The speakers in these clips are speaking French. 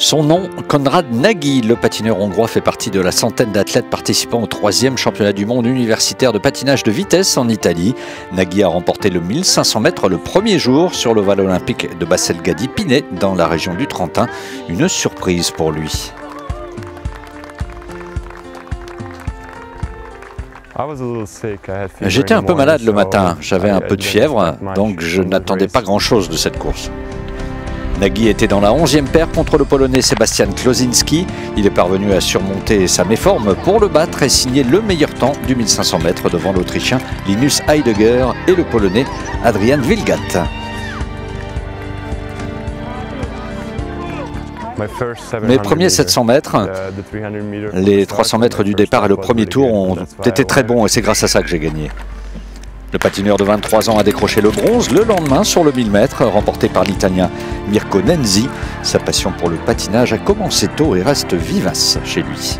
Son nom, Konrad Nagy, le patineur hongrois, fait partie de la centaine d'athlètes participant au 3e championnat du monde universitaire de patinage de vitesse en Italie. Nagy a remporté le 1500 mètres le premier jour sur l'ovale olympique de Basselgadi-Pinay dans la région du Trentin. Une surprise pour lui. J'étais un peu malade le matin, j'avais un peu de fièvre, donc je n'attendais pas grand-chose de cette course. Nagy était dans la 11e paire contre le Polonais Sebastian Klosinski. Il est parvenu à surmonter sa méforme pour le battre et signer le meilleur temps du 1500 mètres devant l'Autrichien Linus Heidegger et le Polonais Adrian Wilgat. Mes premiers 700 mètres, les 300 mètres du départ et le premier tour ont été très bons et c'est grâce à ça que j'ai gagné. Le patineur de 23 ans a décroché le bronze le lendemain sur le 1000 mètres, remporté par l'Italien Mirko Nenzi. Sa passion pour le patinage a commencé tôt et reste vivace chez lui.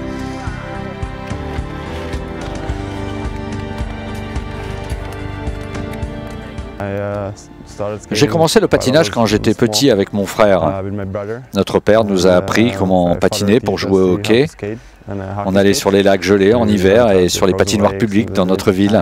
J'ai commencé le patinage quand j'étais petit avec mon frère. Notre père nous a appris comment patiner pour jouer au hockey. On allait sur les lacs gelés en hiver et sur les patinoires publiques dans notre ville.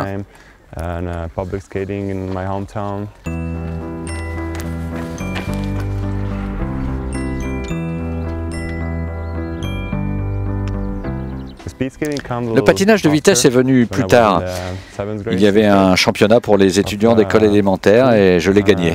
Le patinage de vitesse est venu plus tard. Il y avait un championnat pour les étudiants d'école élémentaire et je l'ai gagné.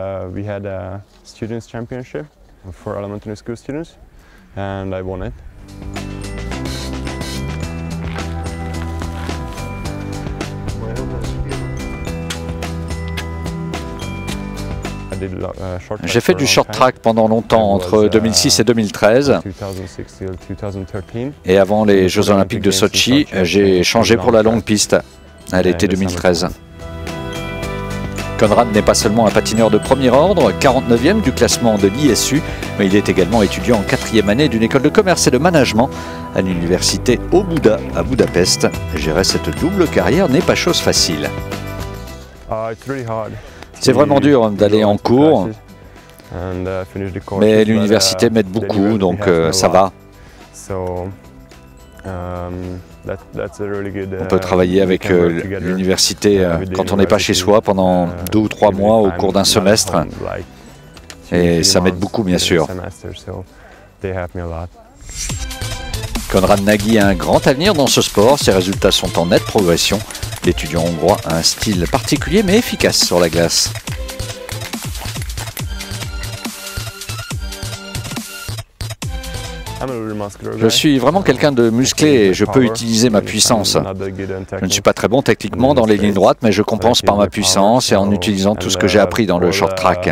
J'ai fait du short track pendant longtemps, entre 2006 et 2013. Et avant les Jeux Olympiques de Sochi, j'ai changé pour la longue piste à l'été 2013. Konrad n'est pas seulement un patineur de premier ordre, 49e du classement de l'ISU, mais il est également étudiant en 4e année d'une école de commerce et de management à l'université Óbuda à Budapest. Gérer cette double carrière n'est pas chose facile. C'est vraiment dur d'aller en cours, mais l'université m'aide beaucoup, donc ça va. On peut travailler avec l'université quand on n'est pas chez soi pendant 2 ou 3 mois au cours d'un semestre, et ça m'aide beaucoup bien sûr. Konrad Nagy a un grand avenir dans ce sport, ses résultats sont en nette progression. L'étudiant hongrois a un style particulier mais efficace sur la glace. Je suis vraiment quelqu'un de musclé et je peux utiliser ma puissance. Je ne suis pas très bon techniquement dans les lignes droites, mais je compense par ma puissance et en utilisant tout ce que j'ai appris dans le short track.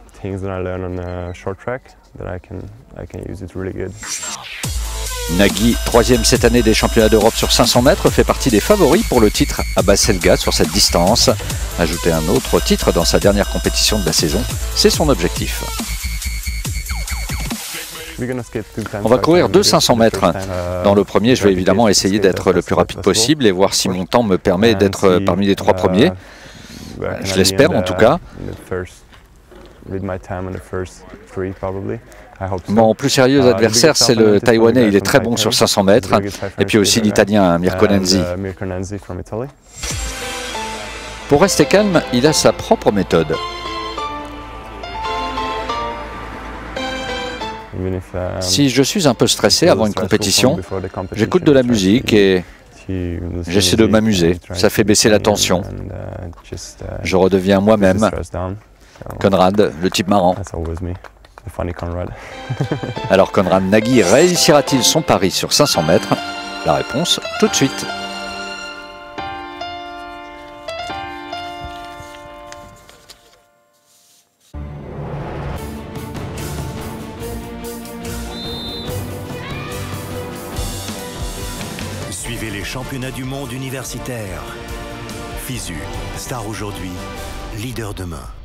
Nagy, 3e cette année des championnats d'Europe sur 500 mètres, fait partie des favoris pour le titre à Basselgade sur cette distance. Ajouter un autre titre dans sa dernière compétition de la saison, c'est son objectif. On va courir 2 500 mètres. Dans le premier, je vais évidemment essayer d'être le plus rapide possible et voir si mon temps me permet d'être parmi les 3 premiers. Je l'espère en tout cas. Mon plus sérieux adversaire, c'est le Taïwanais. Il est très bon sur 500 mètres. Et puis aussi l'Italien Mirko Nenzi. Pour rester calme, il a sa propre méthode. Si je suis un peu stressé avant une compétition, j'écoute de la musique et j'essaie de m'amuser. Ça fait baisser la tension. Je redeviens moi-même. Konrad, le type marrant. Alors Konrad Nagy réussira-t-il son pari sur 500 mètres? La réponse tout de suite. Suivez les championnats du monde universitaire. FISU, star aujourd'hui, leader demain.